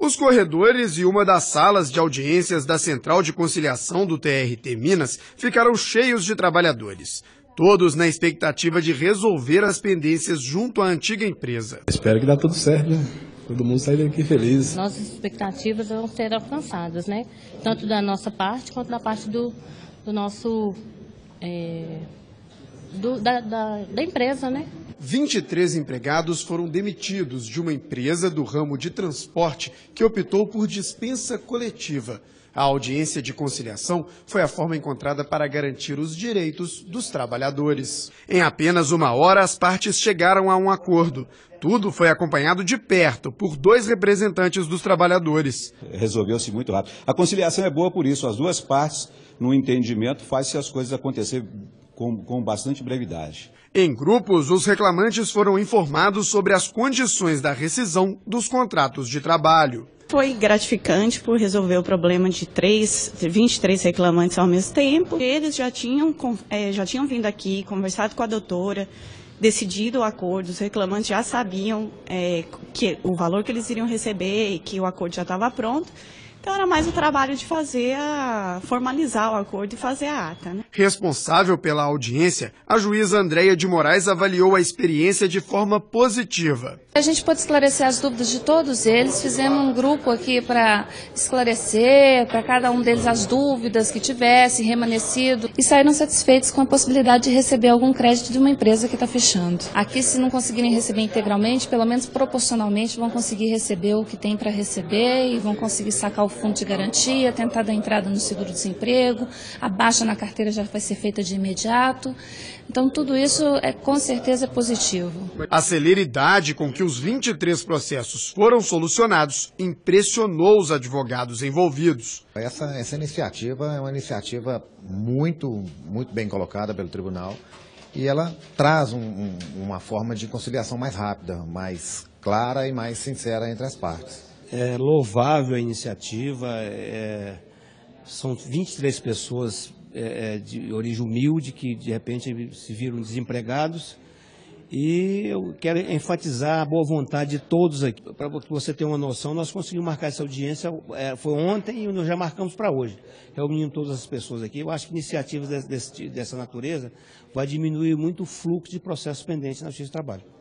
Os corredores e uma das salas de audiências da Central de Conciliação do TRT Minas ficaram cheios de trabalhadores. Todos na expectativa de resolver as pendências junto à antiga empresa. Espero que dê tudo certo, né? Todo mundo sair daqui feliz. Nossas expectativas vão ser alcançadas, né? Tanto da nossa parte quanto da parte do nosso... da empresa, né? 23 empregados foram demitidos de uma empresa do ramo de transporte que optou por dispensa coletiva. A audiência de conciliação foi a forma encontrada para garantir os direitos dos trabalhadores. Em apenas uma hora, as partes chegaram a um acordo. Tudo foi acompanhado de perto por 2 representantes dos trabalhadores. Resolveu-se muito rápido. A conciliação é boa por isso. As duas partes, no entendimento, fazem as coisas acontecer com bastante brevidade. Em grupos, os reclamantes foram informados sobre as condições da rescisão dos contratos de trabalho. Foi gratificante por resolver o problema de 23 reclamantes ao mesmo tempo. Eles já tinham vindo aqui, conversado com a doutora, decidido o acordo. Os reclamantes já sabiam que o valor que eles iriam receber e que o acordo já estava pronto. Então era mais o trabalho de formalizar o acordo e fazer a ata, né? Responsável pela audiência, a juíza Andréia de Moraes avaliou a experiência de forma positiva. A gente pôde esclarecer as dúvidas de todos eles, fizemos um grupo aqui para esclarecer, para cada um deles as dúvidas que tivesse remanescido e saíram satisfeitos com a possibilidade de receber algum crédito de uma empresa que está fechando. Aqui, se não conseguirem receber integralmente, pelo menos proporcionalmente vão conseguir receber o que tem para receber e vão conseguir sacar o fundo de garantia, tentar dar entrada no seguro-desemprego, a baixa na carteira já vai ser feita de imediato. Então, tudo isso com certeza é positivo. A celeridade com que os 23 processos foram solucionados impressionou os advogados envolvidos. Essa iniciativa é uma iniciativa muito bem colocada pelo tribunal e ela traz uma forma de conciliação mais rápida, mais clara e mais sincera entre as partes. É louvável a iniciativa, são 23 pessoas de origem humilde que de repente se viram desempregados e eu quero enfatizar a boa vontade de todos aqui. Para você ter uma noção, nós conseguimos marcar essa audiência, foi ontem e nós já marcamos para hoje, reunindo todas as pessoas aqui. Eu acho que iniciativas dessa natureza vai diminuir muito o fluxo de processos pendentes na Justiça do Trabalho.